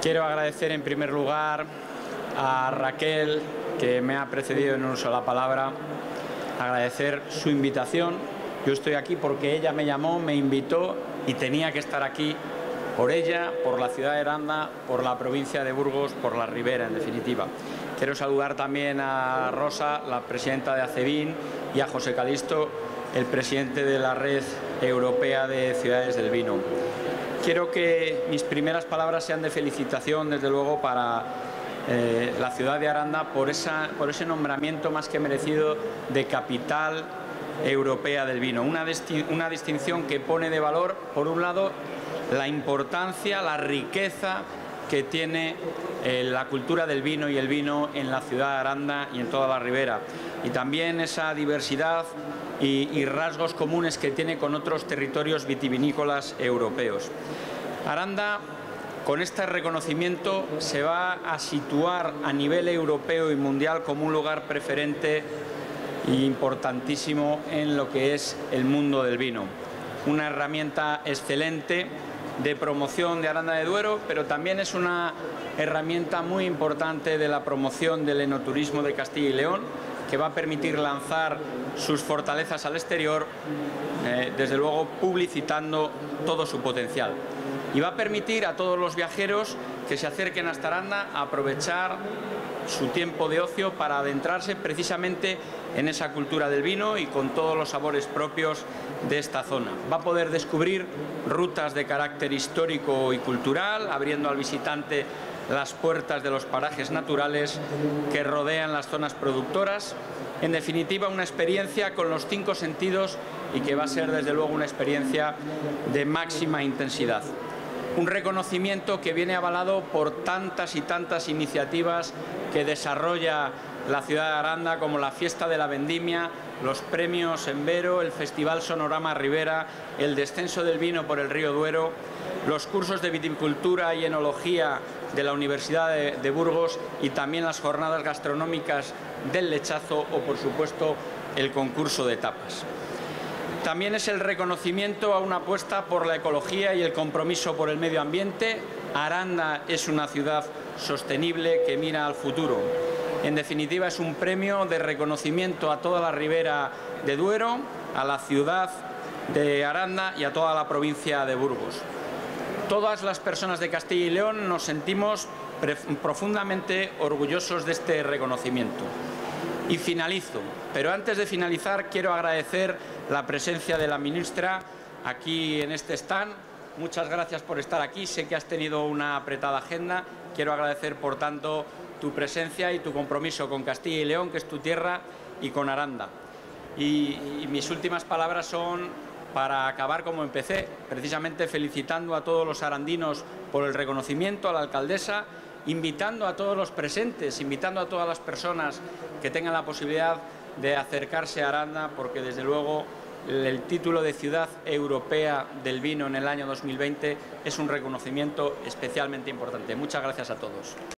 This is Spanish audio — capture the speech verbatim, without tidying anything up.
Quiero agradecer en primer lugar a Raquel, que me ha precedido en un uso de la palabra, agradecer su invitación. Yo estoy aquí porque ella me llamó, me invitó y tenía que estar aquí por ella, por la ciudad de Aranda, por la provincia de Burgos, por la Ribera, en definitiva. Quiero saludar también a Rosa, la presidenta de ACEVIN, y a José Calisto, el presidente de la Red Europea de Ciudades del Vino. Quiero que mis primeras palabras sean de felicitación, desde luego, para eh, la ciudad de Aranda por, esa, por ese nombramiento más que merecido de capital europea del vino. Una, una distinción que pone de valor, por un lado, la importancia, la riqueza que tiene eh, la cultura del vino y el vino en la ciudad de Aranda y en toda la Ribera, y también esa diversidad y, y rasgos comunes que tiene con otros territorios vitivinícolas europeos. Aranda, con este reconocimiento, se va a situar a nivel europeo y mundial como un lugar preferente e importantísimo en lo que es el mundo del vino. Una herramienta excelente de promoción de Aranda de Duero, pero también es una herramienta muy importante de la promoción del enoturismo de Castilla y León, que va a permitir lanzar sus fortalezas al exterior, eh, desde luego publicitando todo su potencial. Y va a permitir a todos los viajeros que se acerquen hasta Aranda a aprovechar su tiempo de ocio para adentrarse precisamente en esa cultura del vino y con todos los sabores propios de esta zona. Va a poder descubrir rutas de carácter histórico y cultural, abriendo al visitante las puertas de los parajes naturales que rodean las zonas productoras. En definitiva, una experiencia con los cinco sentidos y que va a ser, desde luego, una experiencia de máxima intensidad. Un reconocimiento que viene avalado por tantas y tantas iniciativas que desarrolla la ciudad de Aranda, como la Fiesta de la Vendimia, los premios Envero, el Festival Sonorama Ribera, el descenso del vino por el río Duero, los cursos de viticultura y enología de la Universidad de, de Burgos y también las jornadas gastronómicas del Lechazo o, por supuesto, el concurso de tapas. También es el reconocimiento a una apuesta por la ecología y el compromiso por el medio ambiente. Aranda es una ciudad sostenible que mira al futuro. En definitiva, es un premio de reconocimiento a toda la Ribera de Duero, a la ciudad de Aranda y a toda la provincia de Burgos. Todas las personas de Castilla y León nos sentimos profundamente orgullosos de este reconocimiento. Y finalizo, pero antes de finalizar quiero agradecer la presencia de la ministra aquí en este stand. Muchas gracias por estar aquí, sé que has tenido una apretada agenda. Quiero agradecer, por tanto, tu presencia y tu compromiso con Castilla y León, que es tu tierra, y con Aranda. Y, y mis últimas palabras son para acabar como empecé, precisamente felicitando a todos los arandinos por el reconocimiento, a la alcaldesa, invitando a todos los presentes, invitando a todas las personas que tengan la posibilidad de acercarse a Aranda, porque desde luego el título de Ciudad Europea del Vino en el año dos mil veinte es un reconocimiento especialmente importante. Muchas gracias a todos.